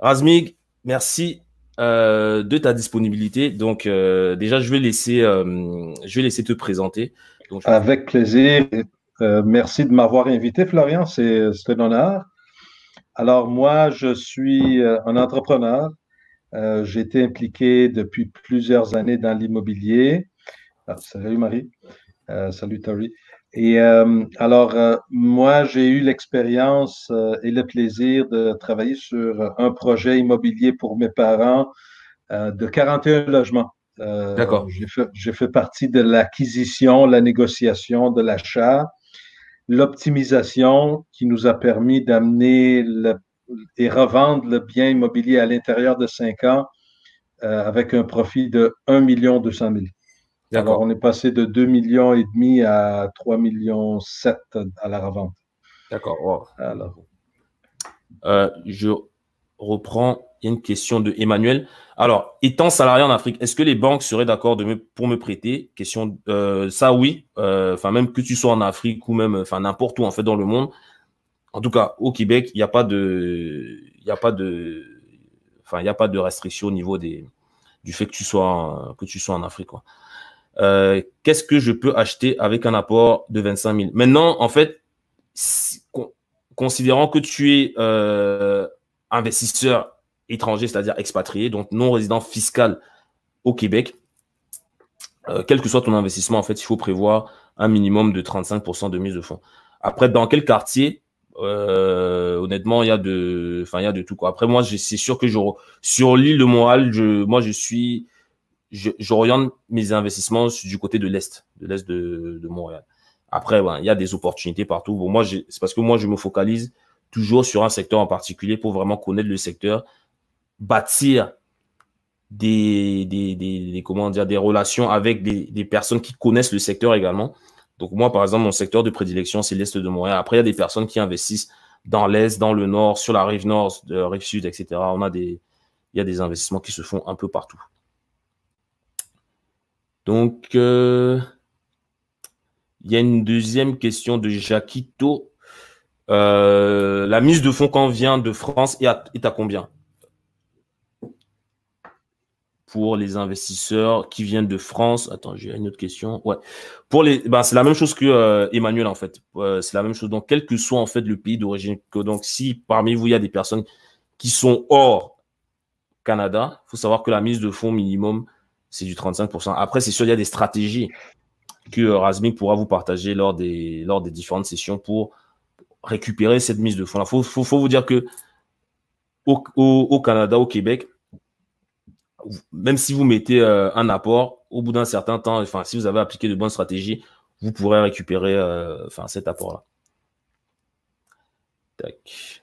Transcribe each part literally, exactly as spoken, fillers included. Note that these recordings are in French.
Razmig, merci euh, de ta disponibilité. Donc, euh, déjà, je vais laisser, euh, je vais laisser te présenter. Donc, je vais te- Avec plaisir. Euh, merci de m'avoir invité, Florian. C'est, c'est un honneur. Alors, moi, je suis euh, un entrepreneur. Euh, j'ai été impliqué depuis plusieurs années dans l'immobilier. Ah, salut, Marie. Euh, salut, Tori. Et euh, alors, euh, moi, j'ai eu l'expérience euh, et le plaisir de travailler sur un projet immobilier pour mes parents euh, de quarante et un logements. Euh, D'accord. j'ai fait, j'ai fait partie de l'acquisition, la négociation, de l'achat, l'optimisation qui nous a permis d'amener le- et revendre le bien immobilier à l'intérieur de cinq ans euh, avec un profit de un million deux cent mille. Alors, D'accord. on est passé de deux millions et demi à trois millions sept à la revente. D'accord. Wow. Alors, Euh, je reprends. Il y a une question de Emmanuel. Alors, étant salarié en Afrique, est-ce que les banques seraient d'accord de me, pour me prêter? Question, euh, ça oui. Euh, Enfin, même que tu sois en Afrique ou même, enfin, n'importe où en fait dans le monde. En tout cas, au Québec, il n'y a pas de, il n'y a pas de, enfin, il n'y a pas de restriction au niveau des, du fait que tu sois en, que tu sois en Afrique, quoi. Euh, qu'est-ce que je peux acheter avec un apport de vingt-cinq mille? Maintenant, en fait, si- con- considérant que tu es euh, investisseur étranger, c'est-à-dire expatrié, donc non résident fiscal au Québec, euh, quel que soit ton investissement, en fait, il faut prévoir un minimum de trente-cinq pour cent de mise de fonds. Après, dans quel quartier? Euh, honnêtement, il y a de, enfin, il y a de tout, quoi. Après, moi, je- c'est sûr que je, re- sur l'île de Montréal, je, moi, je suis, je, j'oriente mes investissements du côté de l'Est, de l'Est de, de Montréal. Après, ouais, il y a des opportunités partout. Bon, moi, j'ai- c'est parce que moi, je me focalise toujours sur un secteur en particulier pour vraiment connaître le secteur, bâtir des, des, des, des- comment dire, des relations avec des, des personnes qui connaissent le secteur également. Donc, moi, par exemple, mon secteur de prédilection, c'est l'Est de Montréal. Après, il y a des personnes qui investissent dans l'Est, dans le Nord, sur la rive Nord, de la rive Sud, et cetera. On a des, il y a des investissements qui se font un peu partout. Donc, euh, il y a une deuxième question de Jacquito. Euh, la mise de fonds quand on vient de France est à, est à combien pour les investisseurs qui viennent de France? Attends, j'ai une autre question. Ouais. Pour les, ben, c'est la même chose que euh, Emmanuel en fait. Euh, c'est la même chose. Donc, quel que soit en fait le pays d'origine. Que donc, si parmi vous il y a des personnes qui sont hors Canada, il faut savoir que la mise de fonds minimum c'est du trente-cinq pour cent. Après, c'est sûr il y a des stratégies que euh, Razmik pourra vous partager lors des lors des différentes sessions pour récupérer cette mise de fonds. Il faut, faut, faut vous dire que au, au, au Canada, au Québec, même si vous mettez euh, un apport, au bout d'un certain temps, enfin, si vous avez appliqué de bonnes stratégies, vous pourrez récupérer euh, enfin, cet apport-là. Tac.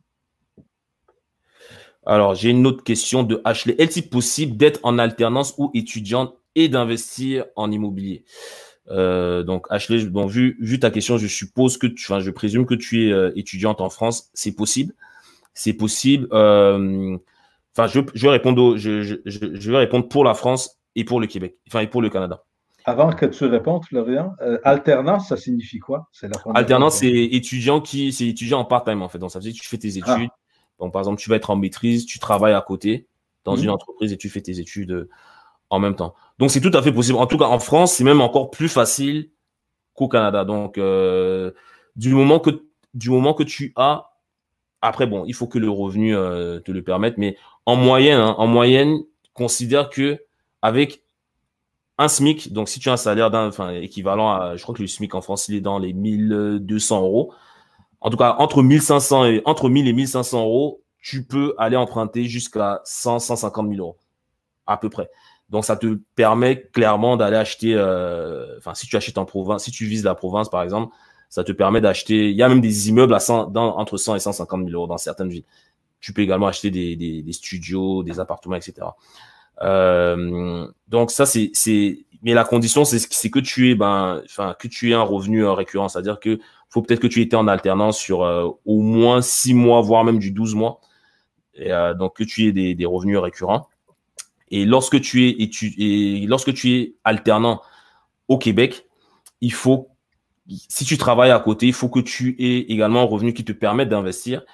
Alors, j'ai une autre question de Ashley. Est-il possible d'être en alternance ou étudiante et d'investir en immobilier? Euh, donc, Ashley, bon, vu, vu ta question, je suppose que tu, enfin, je présume que tu es euh, étudiante en France. C'est possible. C'est possible. Euh, Enfin, je, je vais répondre au- je, je, je je vais répondre pour la France et pour le Québec. Enfin, et pour le Canada. avant que tu répondes, Florian, euh, alternance, ça signifie quoi? C'est la première fois que Alternance, c'est j'entends. étudiant qui, c'est étudiant en part-time, en fait. Donc, ça veut dire que tu fais tes études. Ah, Donc, par exemple, tu vas être en maîtrise, tu travailles à côté dans une mhm. entreprise et tu fais tes études euh, en même temps. Donc, c'est tout à fait possible. En tout cas, en France, c'est même encore plus facile qu'au Canada. Donc, euh, du moment que, du moment que tu as, après, bon, il faut que le revenu euh, te le permette, mais en moyenne, hein, en moyenne, considère que avec un SMIC, donc si tu as un salaire d'un, enfin, équivalent à, je crois que le SMIC en France, il est dans les mille deux cents euros. En tout cas, entre mille cinq cents et, entre mille et mille cinq cents euros, tu peux aller emprunter jusqu'à cent, cent cinquante mille euros, à peu près. Donc, ça te permet clairement d'aller acheter, euh, enfin, si tu achètes en province, si tu vises la province, par exemple, ça te permet d'acheter, il y a même des immeubles à cent, dans, entre cent et cent cinquante mille euros dans certaines villes. Tu peux également acheter des, des, des studios, des appartements, et cetera. Euh, donc ça c'est c'est mais la condition c'est c'est que tu aies ben enfin que tu aies un revenu euh, récurrent, c'est-à-dire que faut peut-être que tu étais en alternance sur euh, au moins six mois voire même du douze mois et euh, donc que tu aies des, des revenus récurrents et lorsque tu es et tu et lorsque tu es alternant au Québec, il faut si tu travailles à côté, il faut que tu aies également un revenu qui te permette d'investir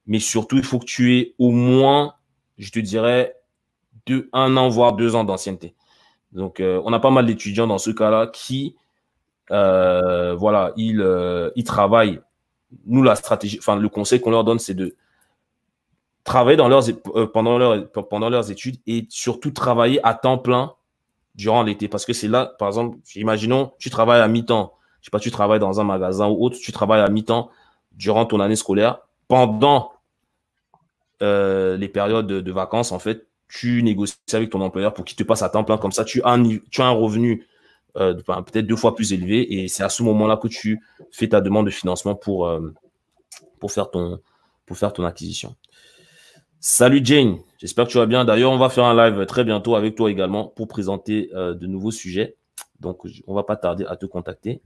mais surtout, il faut que tu aies au moins, je te dirais, deux, un an, voire deux ans d'ancienneté. Donc, euh, on a pas mal d'étudiants dans ce cas-là qui, euh, voilà, ils, euh, ils travaillent. Nous, la stratégie, enfin, le conseil qu'on leur donne, c'est de travailler dans leurs, euh, pendant, leur, pendant leurs études et surtout travailler à temps plein durant l'été. Parce que c'est là, par exemple, imaginons, tu travailles à mi-temps. Je sais pas, tu travailles dans un magasin ou autre, tu travailles à mi-temps durant ton année scolaire. Pendant euh, les périodes de, de vacances, en fait, tu négocies avec ton employeur pour qu'il te passe à temps plein. Comme ça, tu as un, tu as un revenu euh, enfin, peut-être deux fois plus élevé. Et c'est à ce moment-là que tu fais ta demande de financement pour, euh, pour, faire, ton, pour faire ton acquisition. Salut Jane, j'espère que tu vas bien. D'ailleurs, on va faire un live très bientôt avec toi également pour présenter euh, de nouveaux sujets. Donc, on ne va pas tarder à te contacter.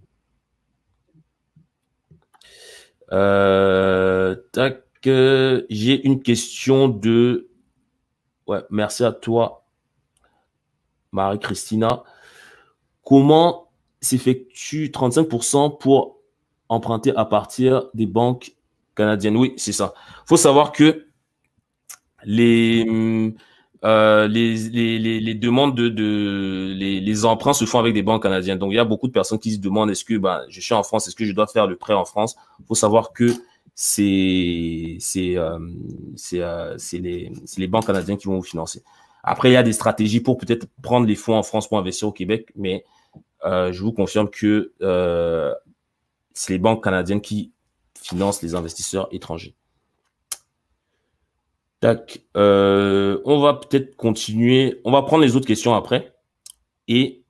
Euh, tac, euh, j'ai une question de... Ouais, merci à toi, Marie-Christina. Comment s'effectue trente-cinq pour cent pour emprunter à partir des banques canadiennes? Oui, c'est ça. Il faut savoir que les, euh, les, les, les, les demandes de, de les, les emprunts se font avec des banques canadiennes. Donc, il y a beaucoup de personnes qui se demandent est-ce que bah, je suis en France, est-ce que je dois faire le prêt en France? Il faut savoir que c'est c'est euh, c'est euh, c'est les, c'est les banques canadiennes qui vont vous financer. Après, il y a des stratégies pour peut-être prendre les fonds en France pour investir au Québec, mais euh, je vous confirme que euh, c'est les banques canadiennes qui financent les investisseurs étrangers. Tac. Euh, on va peut-être continuer. On va prendre les autres questions après. Et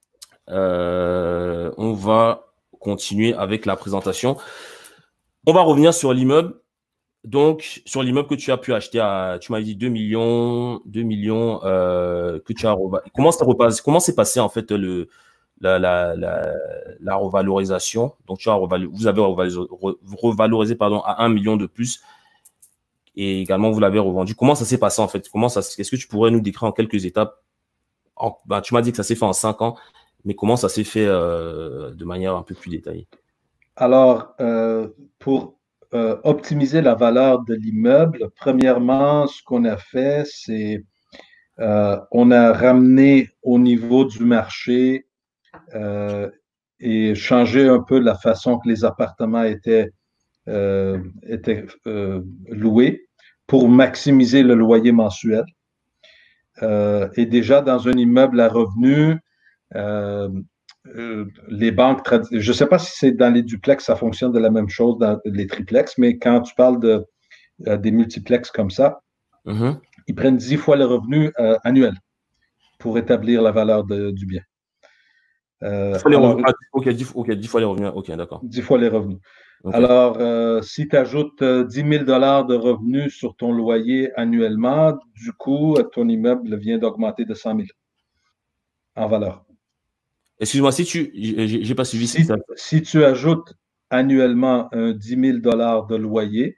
euh, on va continuer avec la présentation. On va revenir sur l'immeuble. Donc, sur l'immeuble que tu as pu acheter à, tu m'as dit deux millions, deux millions euh, que tu as revalorisé. Comment ça repasse, comment s'est passé en fait le, la, la, la, la revalorisation? Donc, tu as revalorisé, vous avez revalorisé, revalorisé pardon, à un million de plus. Et également, vous l'avez revendu. Comment ça s'est passé en fait? Comment ça, est-ce que tu pourrais nous décrire en quelques étapes? En, ben, tu m'as dit que ça s'est fait en cinq ans, mais comment ça s'est fait euh, de manière un peu plus détaillée? Alors, euh, pour euh, optimiser la valeur de l'immeuble, premièrement, ce qu'on a fait, c'est euh, on a ramené au niveau du marché euh, et changé un peu la façon que les appartements étaient, euh, étaient euh, loués pour maximiser le loyer mensuel. Euh, et déjà, dans un immeuble à revenus, euh, euh, les banques, je ne sais pas si c'est dans les duplex, ça fonctionne de la même chose dans les triplex, mais quand tu parles de, euh, des multiplex comme ça, Mm-hmm. ils prennent dix fois le revenu euh, annuel pour établir la valeur de, du bien. dix Euh, fois les alors, revenus. Ah, ok, dix, ok, dix fois les revenus. Ok, d'accord. dix fois les revenus. Ok. Alors, euh, si tu ajoutes euh, dix mille dollars de revenus sur ton loyer annuellement, du coup, ton immeuble vient d'augmenter de cent mille en valeur. Excuse-moi, si tu, j'ai j'ai pas suivi si Si, ça. si tu ajoutes annuellement un dix mille dollars de loyer,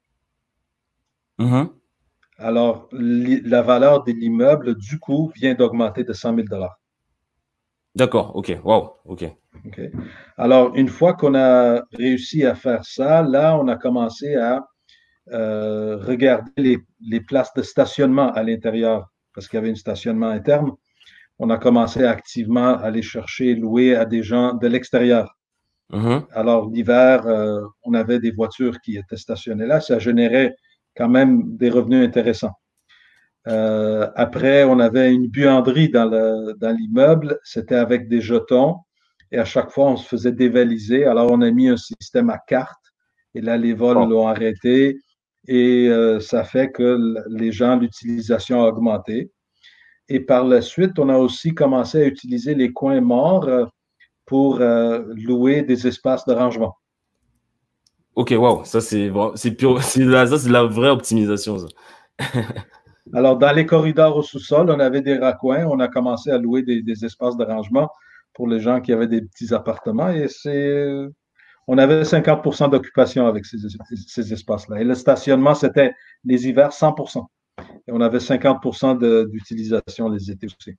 Mhm. alors la valeur de l'immeuble, du coup, vient d'augmenter de cent mille dollars. D'accord, ok, wow, ok. Okay? Alors, une fois qu'on a réussi à faire ça, là, on a commencé à euh, regarder les, les places de stationnement à l'intérieur, parce qu'il y avait un stationnement interne. On a commencé à activement aller chercher, louer à des gens de l'extérieur. Mhm. Alors, l'hiver, euh, on avait des voitures qui étaient stationnées là. Ça générait quand même des revenus intéressants. Euh, après, on avait une buanderie dans le, dans l'immeuble. C'était avec des jetons. Et à chaque fois, on se faisait dévaliser. Alors, on a mis un système à carte. Et là, les vols Bon. l'ont arrêté. Et euh, ça fait que les gens, l'utilisation a augmenté. Et par la suite, on a aussi commencé à utiliser les coins morts euh, pour euh, louer des espaces de rangement. Ok, wow, ça c'est vra- c'est pure, c'est la, ça c'est la vraie optimisation, ça. Alors, dans les corridors au sous-sol, on avait des raccoins. On a commencé à louer des, des espaces de rangement pour les gens qui avaient des petits appartements. Et c'est, on avait cinquante pour cent d'occupation avec ces, ces espaces-là. Et le stationnement, c'était les hivers cent pour cent. Et on avait cinquante pour cent de, d'utilisation les étés aussi.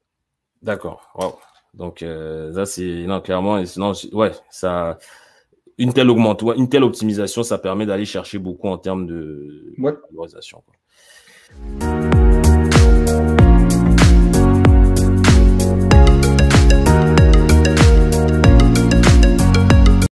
D'accord, wow. Donc euh, ça c'est non clairement, et sinon je- ouais ça. Une telle augmente, ouais, une telle optimisation, ça permet d'aller chercher beaucoup en termes de Ouais. valorisation, quoi.